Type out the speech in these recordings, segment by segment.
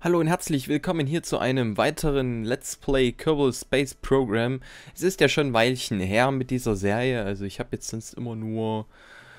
Hallo und herzlich willkommen hier zu einem weiteren Let's Play Kerbal Space Program. Es ist ja schon ein Weilchen her mit dieser Serie, also ich habe jetzt sonst immer nur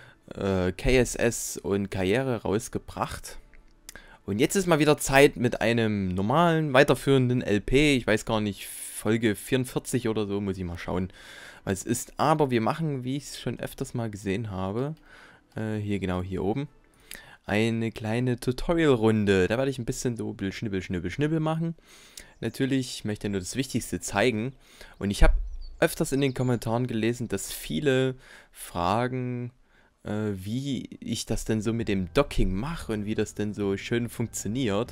KSS und Karriere rausgebracht. Und jetzt ist mal wieder Zeit mit einem normalen, weiterführenden LP, ich weiß gar nicht, Folge 44 oder so, muss ich mal schauen, was es ist. Aber wir machen, wie ich es schon öfters mal gesehen habe, hier genau hier oben, eine kleine Tutorial-Runde. Da werde ich ein bisschen so Schnibbel, Schnibbel, Schnibbel machen. Natürlich, ich möchte nur das Wichtigste zeigen. Und ich habe öfters in den Kommentaren gelesen, dass viele fragen, wie ich das denn so mit dem Docking mache und wie das denn so schön funktioniert.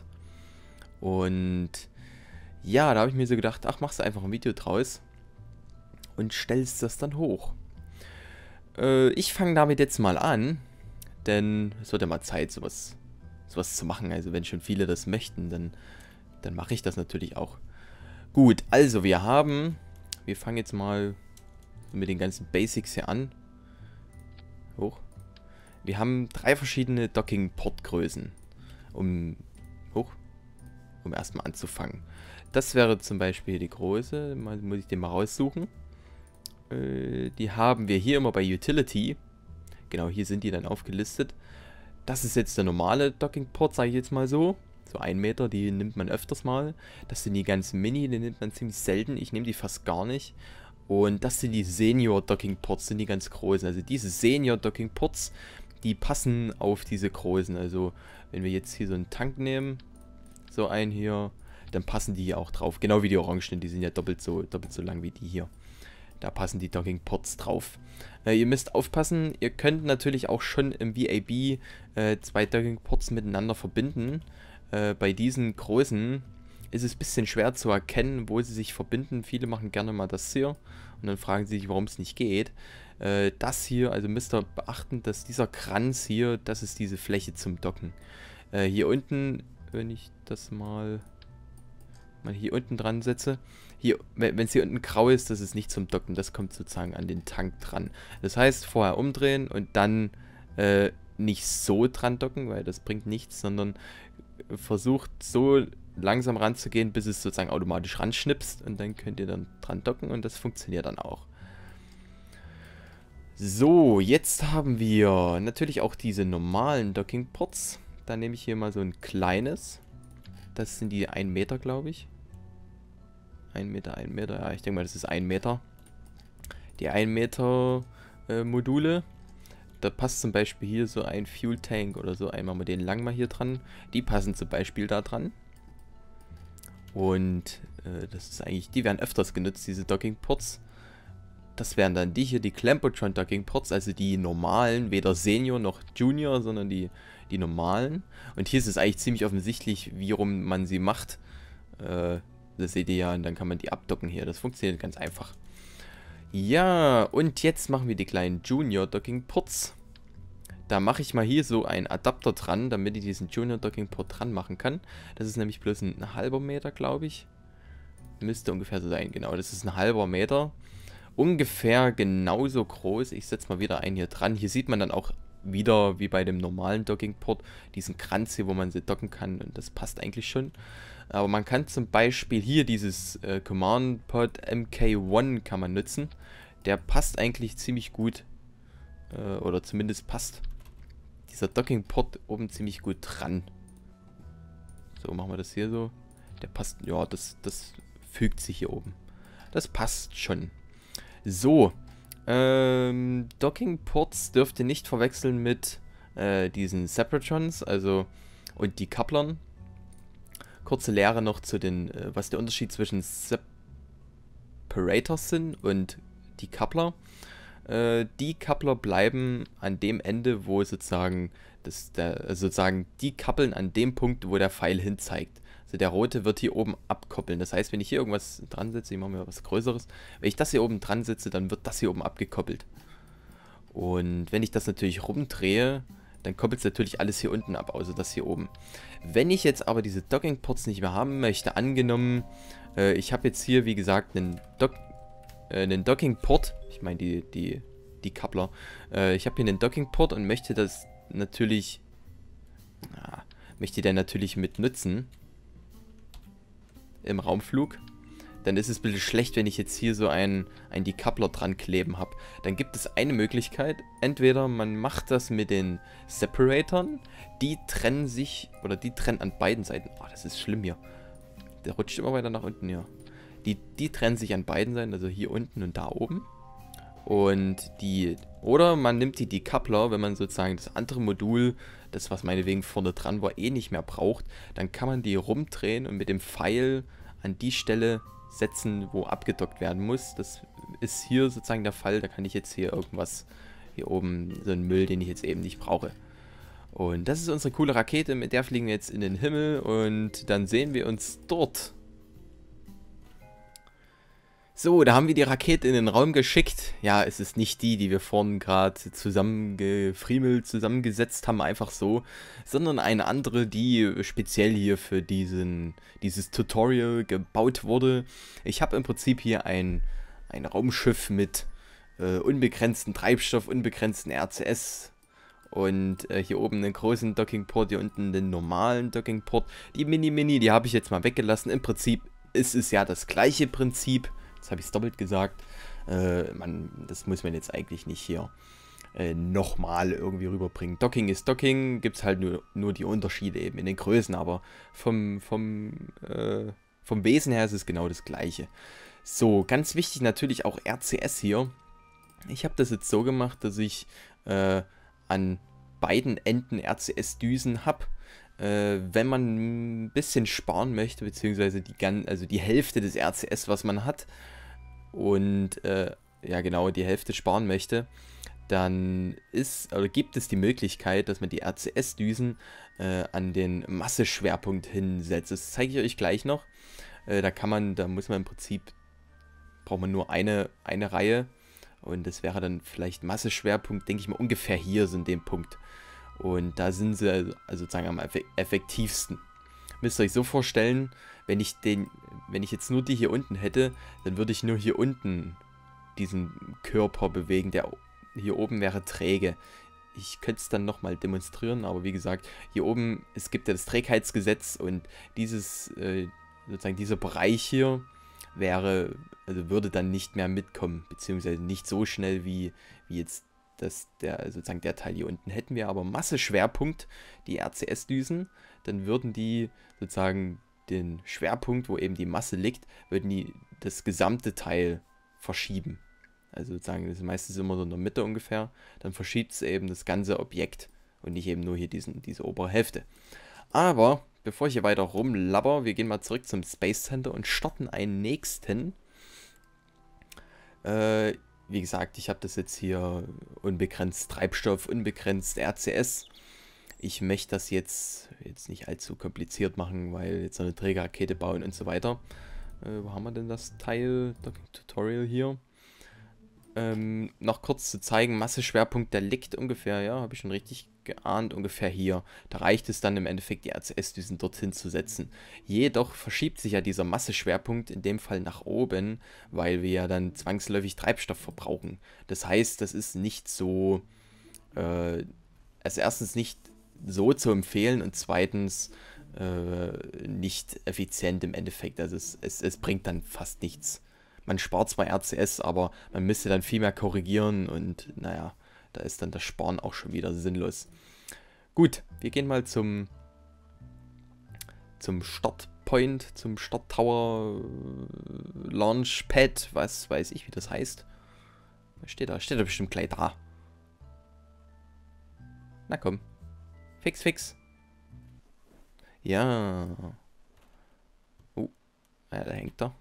Und ja, da habe ich mir so gedacht, ach, machst du einfach ein Video draus und stellst das dann hoch. Ich fange damit jetzt mal an. Denn es wird ja mal Zeit, sowas zu machen. Also wenn schon viele das möchten, dann mache ich das natürlich auch. Gut, also wir fangen jetzt mal mit den ganzen Basics hier an. Hoch. Wir haben 3 verschiedene Docking-Port-Größen, um erstmal anzufangen. Das wäre zum Beispiel die Größe, muss ich den mal raussuchen. Die haben wir hier immer bei Utility. Genau, hier sind die dann aufgelistet. Das ist jetzt der normale Docking-Port, sage ich jetzt mal so. So 1 Meter, die nimmt man öfters mal. Das sind die ganzen Mini, die nimmt man ziemlich selten. Ich nehme die fast gar nicht. Und das sind die Senior-Docking-Ports, sind die ganz großen. Also diese Senior-Docking-Ports, die passen auf diese Größen. Also wenn wir jetzt hier so einen Tank nehmen, so einen hier, dann passen die hier auch drauf. Genau wie die Orangen, die sind ja doppelt so lang wie die hier. Da passen die Docking-Ports drauf. Ihr müsst aufpassen, ihr könnt natürlich auch schon im VAB 2 Docking-Ports miteinander verbinden. Bei diesen Größen ist es ein bisschen schwer zu erkennen, wo sie sich verbinden. Viele machen gerne mal das hier und dann fragen sie sich, warum es nicht geht. Das hier, also müsst ihr beachten, dass dieser Kranz hier, das ist diese Fläche zum Docken. Hier unten, wenn ich das mal hier unten dran setze, hier, wenn es hier unten grau ist, das ist nicht zum Docken, das kommt sozusagen an den Tank dran. Das heißt, vorher umdrehen und dann nicht so dran docken, weil das bringt nichts, sondern versucht so langsam ranzugehen, bis es sozusagen automatisch ranschnipst und dann könnt ihr dann dran docken und das funktioniert dann auch. So, jetzt haben wir natürlich auch diese normalen Docking-Ports. Da nehme ich hier mal so ein kleines. Das sind die 1 Meter, glaube ich. 1 Meter, ja, ich denke mal, das ist 1 Meter. Die 1 Meter Module. Da passt zum Beispiel hier so ein Fuel Tank oder so. Einmal mit den lang mal hier dran. Die passen zum Beispiel da dran. Und das ist eigentlich, die werden öfters genutzt, diese Docking-Ports. Das wären dann die hier, die Clampotron Docking-Ports, also die normalen, weder Senior noch Junior, sondern die normalen. Und hier ist es eigentlich ziemlich offensichtlich, wie rum man sie macht. Das seht ihr ja, und dann kann man die abdocken hier. Das funktioniert ganz einfach. Ja, und jetzt machen wir die kleinen Junior Docking Ports. Da mache ich mal hier so einen Adapter dran, damit ich diesen Junior Docking Port dran machen kann. Das ist nämlich bloß ein halber Meter, glaube ich. Müsste ungefähr so sein, genau. Das ist ein halber Meter. Ungefähr genauso groß. Ich setze mal wieder einen hier dran. Hier sieht man dann auch wieder, wie bei dem normalen Docking-Port, diesen Kranz hier, wo man sie docken kann. Und das passt eigentlich schon. Aber man kann zum Beispiel hier dieses Command-Pod MK1 kann man nutzen. Der passt eigentlich ziemlich gut. Oder zumindest passt dieser Docking-Port oben ziemlich gut dran. So, machen wir das hier so. Der passt, ja, das fügt sich hier oben. Das passt schon. So, Docking-Ports dürft ihr nicht verwechseln mit diesen Separatrons, also und die Couplern. Kurze Lehre noch zu den, was der Unterschied zwischen Separators sind und die Coupler. Die Coupler bleiben an dem Ende, wo sozusagen die kappeln an dem Punkt, wo der Pfeil hin zeigt. Also der rote wird hier oben abkoppeln. Das heißt, wenn ich hier irgendwas dran setze, ich mache mir was Größeres, wenn ich das hier oben dran setze, dann wird das hier oben abgekoppelt. Und wenn ich das natürlich rumdrehe, dann koppelt es natürlich alles hier unten ab, außer das hier oben. Wenn ich jetzt aber diese Docking-Ports nicht mehr haben möchte, angenommen, ich habe jetzt hier, wie gesagt, einen Docking-Port, ich meine die Coupler, ich habe hier einen Docking-Port und möchte das natürlich, möchte den natürlich mit nutzen. im Raumflug, dann ist es ein bisschen schlecht, wenn ich jetzt hier so einen Decoupler dran kleben habe. Dann gibt es eine Möglichkeit, entweder man macht das mit den Separatoren, die trennen sich, oder die trennen an beiden Seiten. Oh, das ist schlimm hier. Der rutscht immer weiter nach unten hier. Die trennen sich an beiden Seiten, also hier unten und da oben. Und oder man nimmt die Decoupler, wenn man sozusagen das andere Modul, das was meinetwegen vorne dran war, eh nicht mehr braucht, dann kann man die rumdrehen und mit dem Pfeil an die Stelle setzen, wo abgedockt werden muss. Das ist hier sozusagen der Fall. Da kann ich jetzt hier irgendwas, hier oben, so einen Müll, den ich jetzt eben nicht brauche. Und das ist unsere coole Rakete, mit der fliegen wir jetzt in den Himmel und dann sehen wir uns dort. So, da haben wir die Rakete in den Raum geschickt. Ja, es ist nicht die wir vorhin gerade zusammengesetzt haben, einfach so, sondern eine andere, die speziell hier für dieses Tutorial gebaut wurde. Ich habe im Prinzip hier ein Raumschiff mit unbegrenzten Treibstoff, unbegrenzten RCS und hier oben einen großen Dockingport, hier unten den normalen Dockingport. Die Mini, die habe ich jetzt mal weggelassen. Im Prinzip ist es ja das gleiche Prinzip. Das habe ich doppelt gesagt. Das muss man jetzt eigentlich nicht hier nochmal irgendwie rüberbringen. Docking ist Docking, gibt es halt nur die Unterschiede eben in den Größen, aber vom Wesen her ist es genau das gleiche. So, ganz wichtig natürlich auch RCS hier. Ich habe das jetzt so gemacht, dass ich an beiden Enden RCS-Düsen habe. Wenn man ein bisschen sparen möchte, beziehungsweise die Hälfte des RCS, was man hat, und ja genau, die Hälfte sparen möchte, dann gibt es die Möglichkeit, dass man die RCS-Düsen an den Masseschwerpunkt hinsetzt. Das zeige ich euch gleich noch. Da muss man im Prinzip, braucht man nur eine Reihe, und das wäre dann vielleicht Masseschwerpunkt, denke ich mal, ungefähr hier so in dem Punkt. Und da sind sie also sozusagen am effektivsten. Müsst ihr euch so vorstellen, wenn ich jetzt nur die hier unten hätte, dann würde ich nur hier unten diesen Körper bewegen. Der hier oben wäre träge. Ich könnte es dann nochmal demonstrieren, aber wie gesagt, hier oben, es gibt ja das Trägheitsgesetz, und sozusagen dieser Bereich hier würde dann nicht mehr mitkommen, beziehungsweise nicht so schnell wie jetzt sozusagen der Teil hier unten. Hätten wir aber Masseschwerpunkt, die RCS-Düsen, dann würden die sozusagen den Schwerpunkt, wo eben die Masse liegt, würden die das gesamte Teil verschieben. Also sozusagen, das ist meistens immer so in der Mitte ungefähr. Dann verschiebt es eben das ganze Objekt und nicht eben nur hier diese obere Hälfte. Aber bevor ich hier weiter rumlabber, wir gehen mal zurück zum Space Center und starten einen nächsten. Wie gesagt, ich habe das jetzt hier unbegrenzt Treibstoff, unbegrenzt RCS. Ich möchte das jetzt nicht allzu kompliziert machen, weil jetzt so eine Trägerrakete bauen und so weiter. Wo haben wir denn das Teil? Tutorial hier. Noch kurz zu zeigen, Masseschwerpunkt, der liegt ungefähr, ja, habe ich schon richtig geahnt, ungefähr hier. Da reicht es dann im Endeffekt, die RCS-Düsen dorthin zu setzen. Jedoch verschiebt sich ja dieser Masseschwerpunkt in dem Fall nach oben, weil wir ja dann zwangsläufig Treibstoff verbrauchen. Das heißt, das ist nicht so, also erstens nicht so zu empfehlen und zweitens nicht effizient im Endeffekt. Also es bringt dann fast nichts. Man spart zwar RCS, aber man müsste dann viel mehr korrigieren und naja, da ist dann das Sparen auch schon wieder sinnlos. Gut, wir gehen mal zum Startpoint, zum Starttower, Launchpad, was weiß ich, wie das heißt. Was steht da? Steht da bestimmt gleich da. Na komm. Fix. Ja. Oh, ja, da hängt er.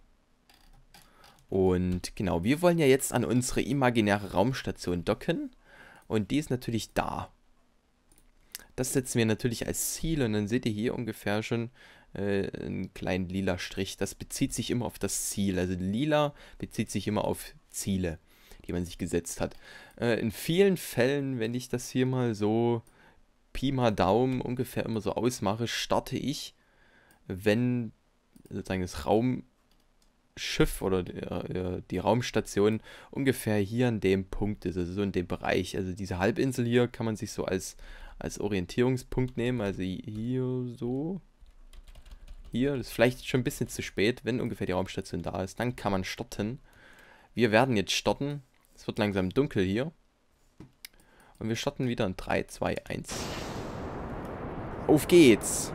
Und genau, wir wollen ja jetzt an unsere imaginäre Raumstation docken. Und die ist natürlich da. Das setzen wir natürlich als Ziel. Und dann seht ihr hier ungefähr schon einen kleinen lila Strich. Das bezieht sich immer auf das Ziel. Also lila bezieht sich immer auf Ziele, die man sich gesetzt hat. In vielen Fällen, wenn ich das hier mal so Pi mal Daumen ungefähr immer so ausmache, starte ich, wenn sozusagen das Raumschiff oder die Raumstation hier hier an dem Punkt ist, also so in dem Bereich. Also diese Halbinsel hier kann man sich so als Orientierungspunkt nehmen, also hier so, hier. Das ist vielleicht schon ein bisschen zu spät. Wenn ungefähr die Raumstation da ist, dann kann man starten. Wir werden jetzt starten. Es wird langsam dunkel hier. Und wir starten wieder in 3, 2, 1. Auf geht's!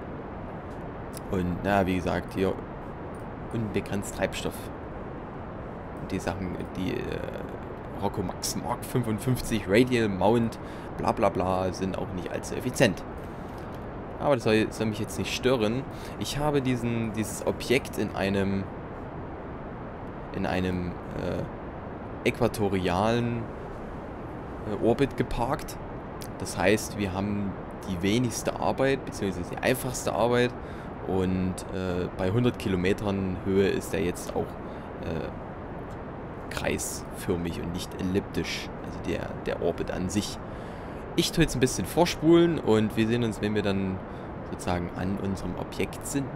Und na, wie gesagt, hier unbegrenzt Treibstoff. Und die Sachen, die Rocco Max Mark 55 Radial Mount, bla bla bla, sind auch nicht allzu effizient. Aber das soll mich jetzt nicht stören. Ich habe dieses Objekt in einem äquatorialen Orbit geparkt. Das heißt, wir haben die wenigste Arbeit, beziehungsweise die einfachste Arbeit. Und bei 100 Kilometern Höhe ist er jetzt auch kreisförmig und nicht elliptisch. Also der Orbit an sich. Ich tue jetzt ein bisschen vorspulen und wir sehen uns, wenn wir dann sozusagen an unserem Objekt sind.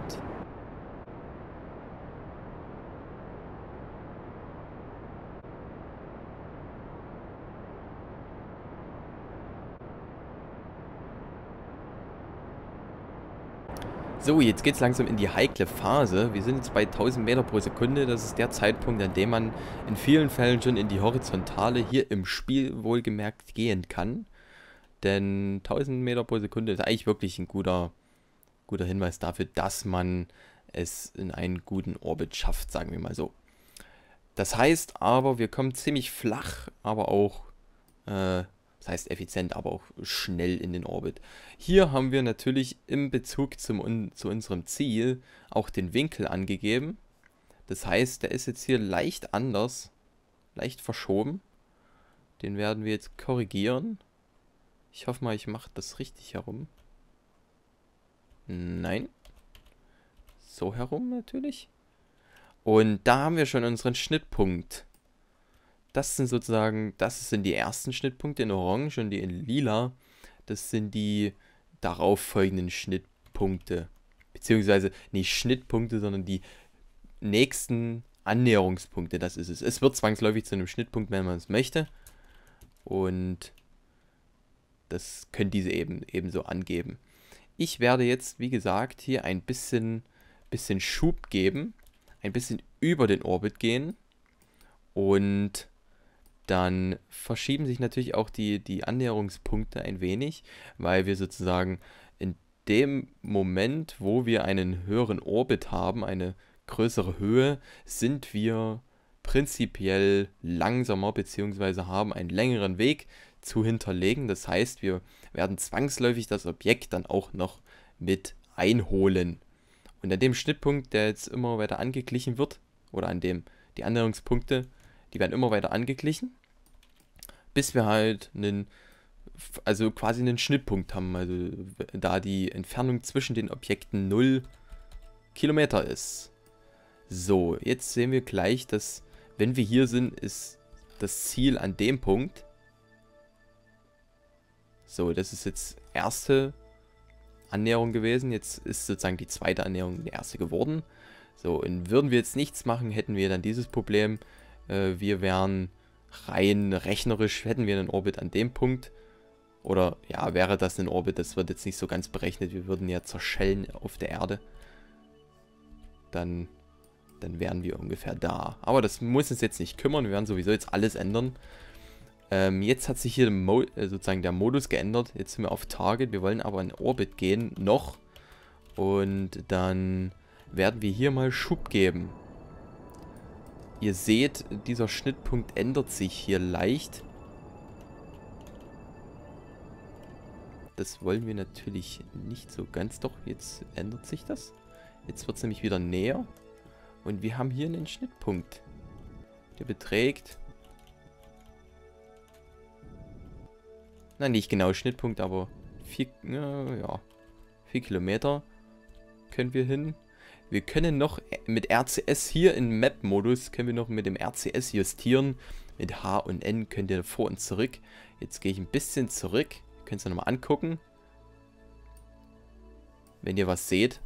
So, jetzt geht es langsam in die heikle Phase. Wir sind jetzt bei 1000 Meter pro Sekunde. Das ist der Zeitpunkt, an dem man in vielen Fällen schon in die Horizontale hier im Spiel wohlgemerkt gehen kann. Denn 1000 Meter pro Sekunde ist eigentlich wirklich ein guter Hinweis dafür, dass man es in einen guten Orbit schafft, sagen wir mal so. Das heißt aber, wir kommen ziemlich flach, aber auch das heißt effizient, aber auch schnell in den Orbit. Hier haben wir natürlich im Bezug zu unserem Ziel auch den Winkel angegeben. Das heißt, der ist jetzt hier leicht anders, leicht verschoben. Den werden wir jetzt korrigieren. Ich hoffe mal, ich mache das richtig herum. Nein. So herum natürlich. Und da haben wir schon unseren Schnittpunkt. Das sind die ersten Schnittpunkte in Orange und die in Lila. Das sind die darauf folgenden Schnittpunkte. Beziehungsweise nicht Schnittpunkte, sondern die nächsten Annäherungspunkte. Das ist es. Es wird zwangsläufig zu einem Schnittpunkt, wenn man es möchte. Und das können diese ebenso angeben. Ich werde jetzt, wie gesagt, hier ein bisschen Schub geben. Ein bisschen über den Orbit gehen. Und dann verschieben sich natürlich auch die Annäherungspunkte ein wenig, weil wir sozusagen in dem Moment, wo wir einen höheren Orbit haben, eine größere Höhe, sind wir prinzipiell langsamer bzw. haben einen längeren Weg zu hinterlegen. Das heißt, wir werden zwangsläufig das Objekt dann auch noch mit einholen. Und an dem Schnittpunkt, der jetzt immer weiter angeglichen wird, oder an dem die Annäherungspunkte, die werden immer weiter angeglichen, bis wir halt quasi einen Schnittpunkt haben, also da die Entfernung zwischen den Objekten 0 Kilometer ist. So, jetzt sehen wir gleich, dass, wenn wir hier sind, ist das Ziel an dem Punkt. So, das ist jetzt erste Annäherung gewesen, jetzt ist sozusagen die zweite Annäherung die erste geworden. So, und würden wir jetzt nichts machen, hätten wir dann dieses Problem. Wir wären rein rechnerisch, hätten wir einen Orbit an dem Punkt. Oder ja, wäre das ein Orbit, das wird jetzt nicht so ganz berechnet. Wir würden ja zerschellen auf der Erde. Dann wären wir ungefähr da. Aber das muss uns jetzt nicht kümmern, wir werden sowieso jetzt alles ändern. Jetzt hat sich hier sozusagen der Modus geändert. Jetzt sind wir auf Target, wir wollen aber in Orbit gehen, noch. Und dann werden wir hier mal Schub geben. Ihr seht, dieser Schnittpunkt ändert sich hier leicht. Das wollen wir natürlich nicht so ganz. Doch, jetzt ändert sich das. Jetzt wird es nämlich wieder näher. Und wir haben hier einen Schnittpunkt. Der beträgt... Na, nicht genau Schnittpunkt, aber 4 Kilometer können wir hin. Wir können noch mit RCS hier im Map-Modus, können wir noch mit dem RCS justieren. Mit H und N könnt ihr vor und zurück. Jetzt gehe ich ein bisschen zurück. Ihr könnt es nochmal angucken. Wenn ihr was seht.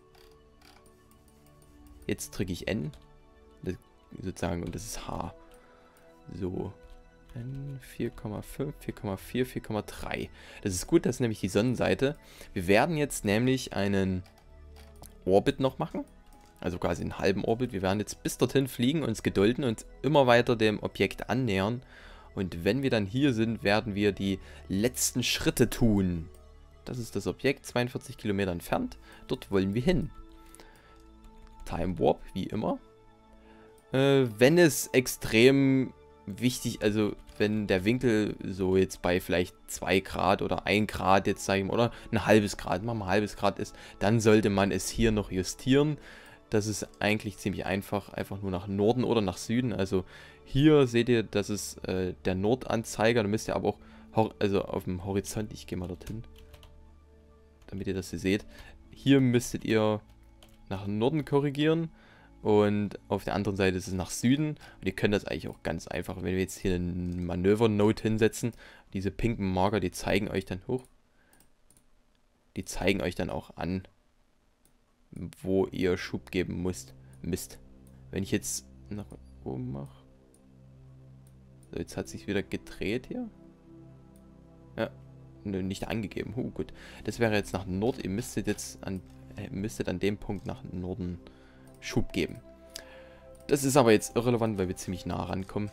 Jetzt drücke ich N. Sozusagen, und das ist H. So. 4,5, 4,4, 4,3. Das ist gut, das ist nämlich die Sonnenseite. Wir werden jetzt nämlich einen Orbit noch machen. Also quasi einen halben Orbit. Wir werden jetzt bis dorthin fliegen, uns gedulden und immer weiter dem Objekt annähern. Und wenn wir dann hier sind, werden wir die letzten Schritte tun. Das ist das Objekt, 42 Kilometer entfernt. Dort wollen wir hin. Time Warp, wie immer. Wenn es extrem wichtig, also wenn der Winkel so jetzt bei vielleicht 2 Grad oder 1 Grad jetzt sagen oder ein halbes Grad, machen wir ein halbes Grad ist, dann sollte man es hier noch justieren. Das ist eigentlich ziemlich einfach, einfach nur nach Norden oder nach Süden. Also hier seht ihr, das ist der Nordanzeiger, da müsst ihr aber auch, also auf dem Horizont, ich gehe mal dorthin, damit ihr das hier seht. Hier müsstet ihr nach Norden korrigieren. Und auf der anderen Seite ist es nach Süden. Und ihr könnt das eigentlich auch ganz einfach, wenn wir jetzt hier einen Manöver-Node hinsetzen. Diese pinken Marker, die zeigen euch dann hoch. Die zeigen euch dann auch an, wo ihr Schub geben müsst. Mist. Wenn ich jetzt nach oben mache. So, jetzt hat sich wieder gedreht hier. Ja, nicht angegeben. Gut. Das wäre jetzt nach Nord. Ihr müsstet jetzt müsstet an dem Punkt nach Norden Schub geben. Das ist aber jetzt irrelevant, weil wir ziemlich nah rankommen.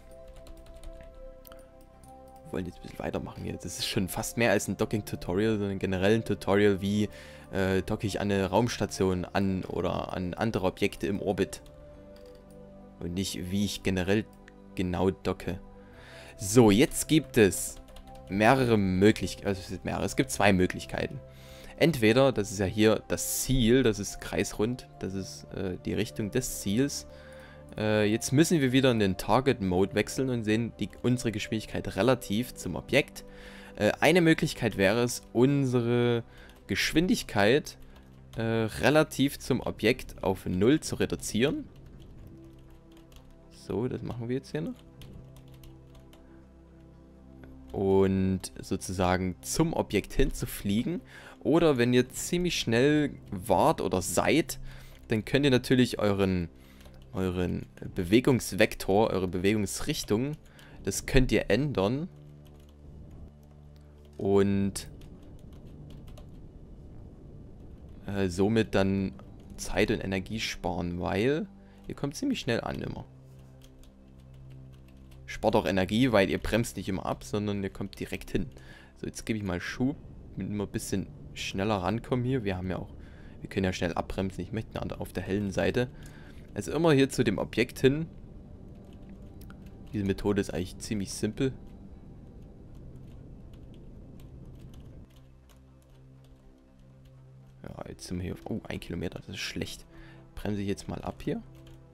Wir wollen jetzt ein bisschen weitermachen hier. Das ist schon fast mehr als ein Docking-Tutorial, sondern generell ein Tutorial, wie docke ich an eine Raumstation an oder an andere Objekte im Orbit. Und nicht, wie ich generell genau docke. So, jetzt gibt es mehrere Möglichkeiten. Also es gibt 2 Möglichkeiten. Entweder, das ist ja hier das Ziel, das ist kreisrund, das ist die Richtung des Ziels. Jetzt müssen wir wieder in den Target-Mode wechseln und sehen unsere Geschwindigkeit relativ zum Objekt. Eine Möglichkeit wäre es, unsere Geschwindigkeit relativ zum Objekt auf 0 zu reduzieren. So, das machen wir jetzt hier noch. Und sozusagen zum Objekt hinzufliegen. Oder wenn ihr ziemlich schnell wart oder seid, dann könnt ihr natürlich euren Bewegungsvektor, eure Bewegungsrichtung, das könnt ihr ändern. Und somit dann Zeit und Energie sparen, weil ihr kommt ziemlich schnell an immer. Spart auch Energie, weil ihr bremst nicht immer ab, sondern ihr kommt direkt hin. So, jetzt gebe ich mal Schub, damit wir ein bisschen schneller rankommen hier. Wir können ja schnell abbremsen. Ich möchte auf der hellen Seite. Also immer hier zu dem Objekt hin. Diese Methode ist eigentlich ziemlich simpel. Ja, jetzt sind wir hier auf... Oh, 1 Kilometer, das ist schlecht. Bremse ich jetzt mal ab hier.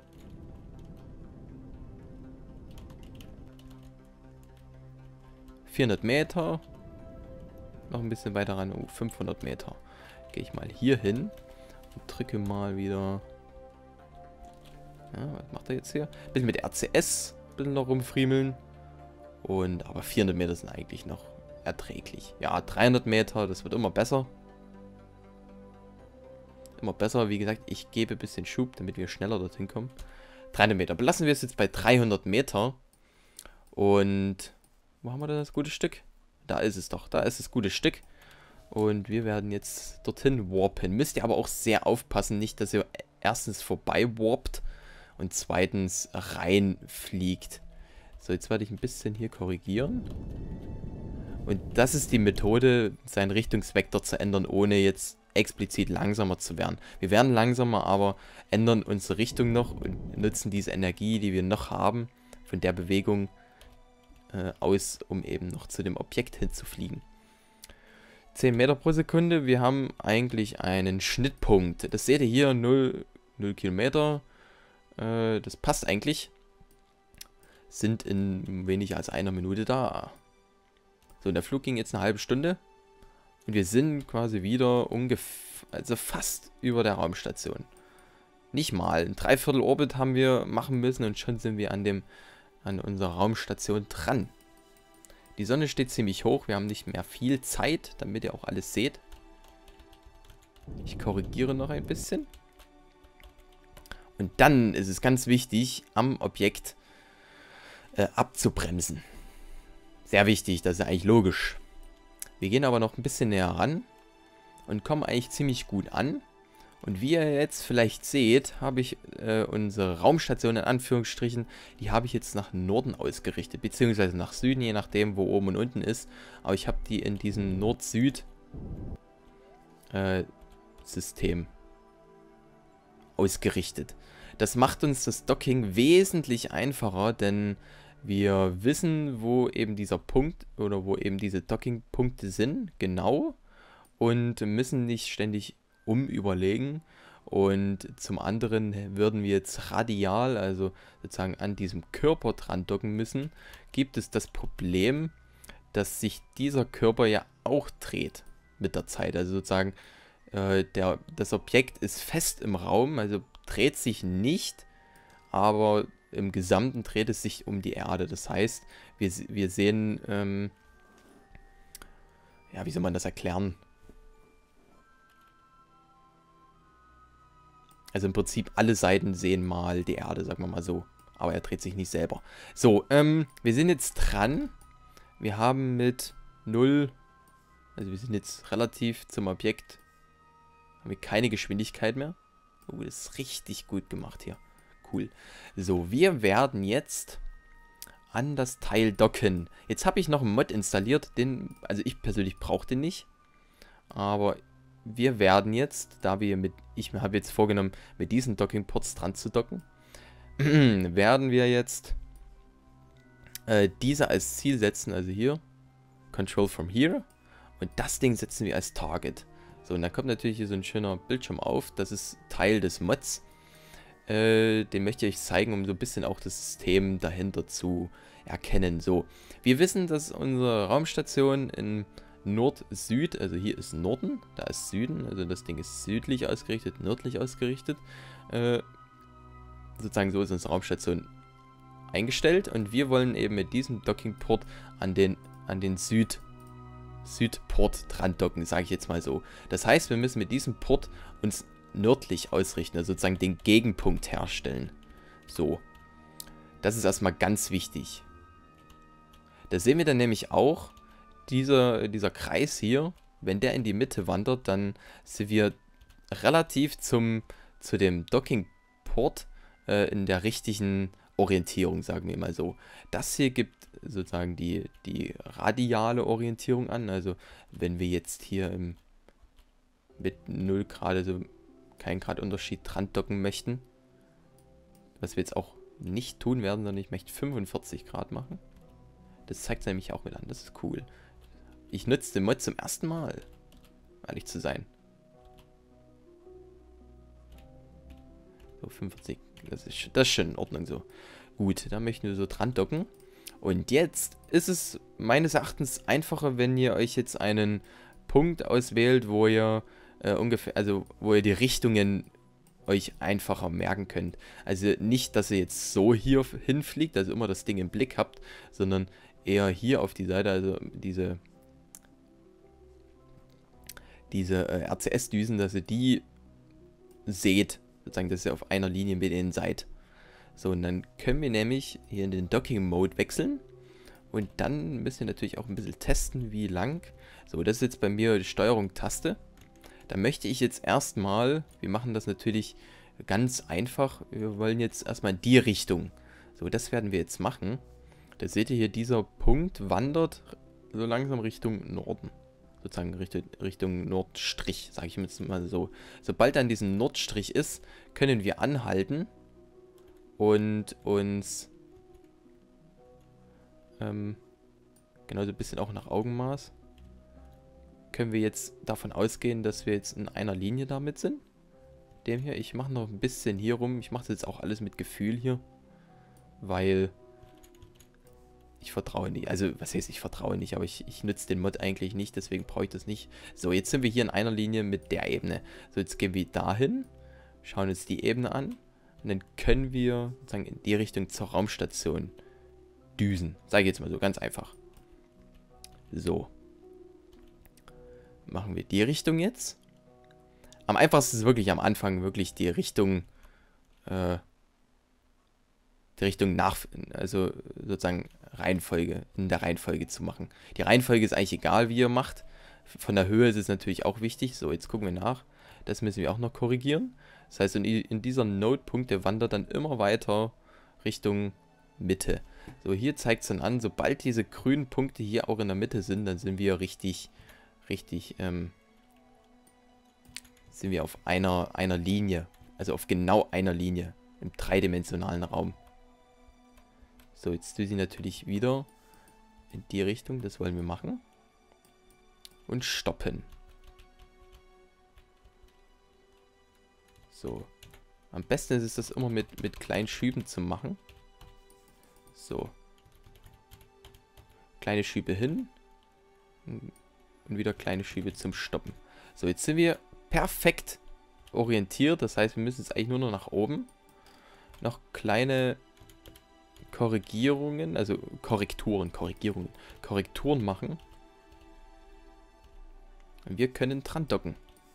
...400 Meter. Noch ein bisschen weiter ran. Oh, 500 Meter. Gehe ich mal hier hin. Und drücke mal wieder... Ja, was macht er jetzt hier? Ein bisschen mit RCS. Ein bisschen noch rumfriemeln. Aber 400 Meter sind eigentlich noch erträglich. Ja, 300 Meter, das wird immer besser. Immer besser, wie gesagt, ich gebe ein bisschen Schub, damit wir schneller dorthin kommen. 300 Meter. Belassen wir es jetzt bei 300 Meter. Und wo haben wir denn das gute Stück? Da ist es doch. Da ist das gute Stück. Und wir werden jetzt dorthin warpen. Müsst ihr aber auch sehr aufpassen, nicht, dass ihr erstens vorbei warpt und zweitens reinfliegt. So, jetzt werde ich ein bisschen hier korrigieren. Und das ist die Methode, seinen Richtungsvektor zu ändern, ohne jetzt explizit langsamer zu werden. Wir werden langsamer, aber ändern unsere Richtung noch und nutzen diese Energie, die wir noch haben, von der Bewegung aus, um eben noch zu dem Objekt hinzufliegen. 10 Meter pro Sekunde. Wir haben eigentlich einen Schnittpunkt. Das seht ihr hier, 0 Kilometer. Das passt eigentlich. Sind in weniger als einer Minute da. So, und der Flug ging jetzt eine halbe Stunde. Und wir sind quasi wieder also fast über der Raumstation. Nicht mal. Ein Dreiviertel-Orbit haben wir machen müssen und schon sind wir an unserer Raumstation dran. Die Sonne steht ziemlich hoch. Wir haben nicht mehr viel Zeit, damit ihr auch alles seht. Ich korrigiere noch ein bisschen. Und dann ist es ganz wichtig, am Objekt abzubremsen. Sehr wichtig, das ist eigentlich logisch. Wir gehen aber noch ein bisschen näher ran und kommen eigentlich ziemlich gut an. Und wie ihr jetzt vielleicht seht, habe ich unsere Raumstation in Anführungsstrichen, die habe ich jetzt nach Norden ausgerichtet, beziehungsweise nach Süden, je nachdem, wo oben und unten ist. Aber ich habe die in diesem Nord-Süd-System ausgerichtet. Das macht uns das Docking wesentlich einfacher, denn wir wissen, wo eben dieser Punkt oder wo eben diese Docking-Punkte sind, genau, und müssen nicht ständig umüberlegen. Und zum anderen würden wir jetzt radial, also sozusagen an diesem Körper dran docken müssen, gibt es das Problem, dass sich dieser Körper ja auch dreht mit der Zeit. Also sozusagen das Objekt ist fest im Raum, also dreht sich nicht, aber im Gesamten dreht es sich um die Erde. Das heißt, wir sehen, ja, wie soll man das erklären? Also im Prinzip alle Seiten sehen mal die Erde, sagen wir mal so. Aber er dreht sich nicht selber. So, wir sind jetzt dran. Wir haben mit 0, also wir sind jetzt relativ zum Objekt, haben wir keine Geschwindigkeit mehr. Oh, das ist richtig gut gemacht hier. Cool. So, wir werden jetzt an das Teil docken. Jetzt habe ich noch einen Mod installiert, also ich persönlich brauche den nicht. Aber wir werden jetzt, ich habe jetzt vorgenommen, mit diesen Docking-Ports dran zu docken, werden wir jetzt diese als Ziel setzen, also hier, Control from here, und das Ding setzen wir als Target. So, und dann kommt natürlich hier so ein schöner Bildschirm auf, das ist Teil des Mods. Den möchte ich euch zeigen, um so ein bisschen auch das System dahinter zu erkennen. So, wir wissen, dass unsere Raumstation in Nord-Süd, also hier ist Norden, da ist Süden, also das Ding ist südlich ausgerichtet, nördlich ausgerichtet. Sozusagen so ist unsere Raumstation eingestellt und wir wollen eben mit diesem Docking-Port an den Südport dran docken, sage ich jetzt mal so. Das heißt, wir müssen mit diesem Port uns nördlich ausrichten, also sozusagen den Gegenpunkt herstellen. So, das ist erstmal ganz wichtig. Da sehen wir dann nämlich auch, dieser Kreis hier, wenn der in die Mitte wandert, dann sind wir relativ zu dem Docking-Port in der richtigen Orientierung, sagen wir mal so. Das hier gibt sozusagen die radiale Orientierung an, also wenn wir jetzt hier mit 0 Grad, also keinen Grad Unterschied dran docken möchten, was wir jetzt auch nicht tun werden, sondern ich möchte 45 Grad machen. Das zeigt es nämlich auch mit an, das ist cool. Ich nutze den Mod zum ersten Mal, ehrlich zu sein. So, 45, das ist schon in Ordnung so. Gut, da möchten wir so dran docken. Und jetzt ist es meines Erachtens einfacher, wenn ihr euch jetzt einen Punkt auswählt, wo ihr wo ihr die Richtungen euch einfacher merken könnt. Also nicht, dass ihr jetzt so hier hinfliegt, also immer das Ding im Blick habt, sondern eher hier auf die Seite, also diese RCS-Düsen, dass ihr die seht, sozusagen, dass ihr auf einer Linie mit denen seid. So, und dann können wir nämlich hier in den Docking-Mode wechseln und dann müssen wir natürlich auch ein bisschen testen, wie lang. So, das ist jetzt bei mir die Steuerung-Taste. Da möchte ich jetzt erstmal, wir machen das natürlich ganz einfach, wir wollen jetzt erstmal in die Richtung. So, das werden wir jetzt machen. Da seht ihr hier, dieser Punkt wandert so langsam Richtung Norden. Sozusagen Richtung Nordstrich, sage ich jetzt mal so. Sobald er an diesem Nordstrich ist, können wir anhalten und uns genau so ein bisschen auch nach Augenmaß können wir jetzt davon ausgehen, dass wir jetzt in einer Linie damit sind. Dem hier, ich mache noch ein bisschen hier rum. Ich mache das jetzt auch alles mit Gefühl hier, weil ich vertraue nicht. Also, was heißt, ich vertraue nicht, aber ich nutze den Mod eigentlich nicht, deswegen brauche ich das nicht. So, jetzt sind wir hier in einer Linie mit der Ebene. So, jetzt gehen wir dahin, schauen uns die Ebene an und dann können wir sozusagen in die Richtung zur Raumstation düsen. Sage ich jetzt mal so, ganz einfach. So. Machen wir die Richtung jetzt. Am einfachsten ist wirklich am Anfang wirklich die Richtung also sozusagen Reihenfolge, in der Reihenfolge zu machen. Die Reihenfolge ist eigentlich egal, wie ihr macht. Von der Höhe ist es natürlich auch wichtig. So, jetzt gucken wir nach. Das müssen wir auch noch korrigieren. Das heißt, in dieser Node-Punkte wandert dann immer weiter Richtung Mitte. So, hier zeigt es dann an, sobald diese grünen Punkte hier auch in der Mitte sind, dann sind wir sind wir auf einer Linie. Also auf genau einer Linie. Im dreidimensionalen Raum. So, jetzt tue ich natürlich wieder in die Richtung. Das wollen wir machen. Und stoppen. So. Am besten ist es, das immer mit kleinen Schüben zu machen. So. Kleine Schübe hin. Und wieder kleine Schübe zum Stoppen. So, jetzt sind wir perfekt orientiert. Das heißt, wir müssen jetzt eigentlich nur noch nach oben. Noch kleine Korrigierungen, also Korrekturen machen. Und wir können dran docken.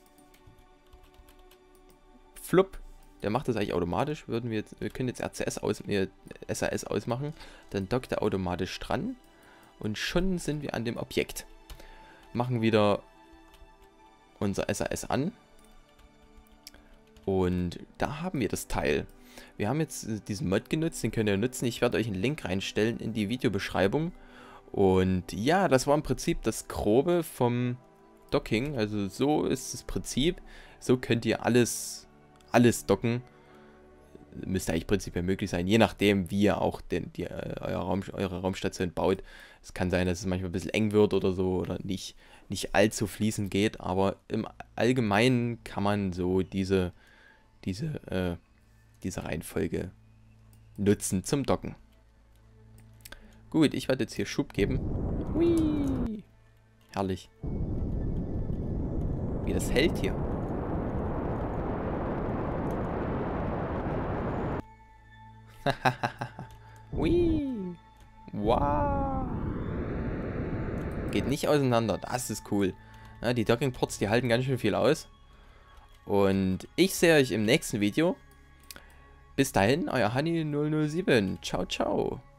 Flupp. Der macht das eigentlich automatisch. Wir können jetzt SAS ausmachen. Dann dockt er automatisch dran. Und schon sind wir an dem Objekt. Machen wieder unser SAS an. Und da haben wir das Teil. Wir haben jetzt diesen Mod genutzt, den könnt ihr nutzen. Ich werde euch einen Link reinstellen in die Videobeschreibung. Und ja, das war im Prinzip das Grobe vom Docking. Also so ist das Prinzip. So könnt ihr alles docken. Müsste eigentlich prinzipiell möglich sein, je nachdem, wie ihr auch eure Raumstation baut. Es kann sein, dass es manchmal ein bisschen eng wird oder so oder nicht allzu fließend geht, aber im Allgemeinen kann man so diese Reihenfolge nutzen zum Docken. Gut, ich werde jetzt hier Schub geben. Hui! Herrlich. Wie das hält hier. Hui! Wow! Geht nicht auseinander. Das ist cool. Ja, die Docking-Ports, die halten ganz schön viel aus. Und ich sehe euch im nächsten Video. Bis dahin, euer Honey007. Ciao, ciao.